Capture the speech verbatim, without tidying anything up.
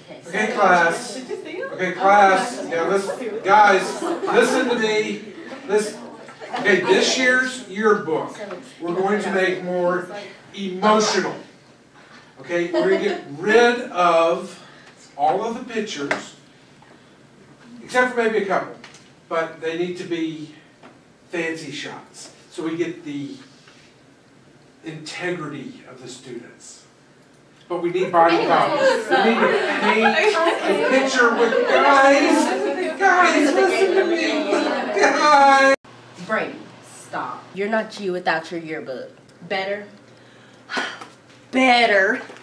Okay, class. Okay, class. Now listen, guys, listen to me. Listen. Okay, this year's yearbook, we're going to make more emotional. Okay, we're going to get rid of all of the pictures, except for maybe a couple, but they need to be fancy shots, so we get the integrity of the students. But we need body copies. We need to paint a picture with guys. Guys, listen to me. Guys. Brady, stop. You're not you without your yearbook. Better? Better.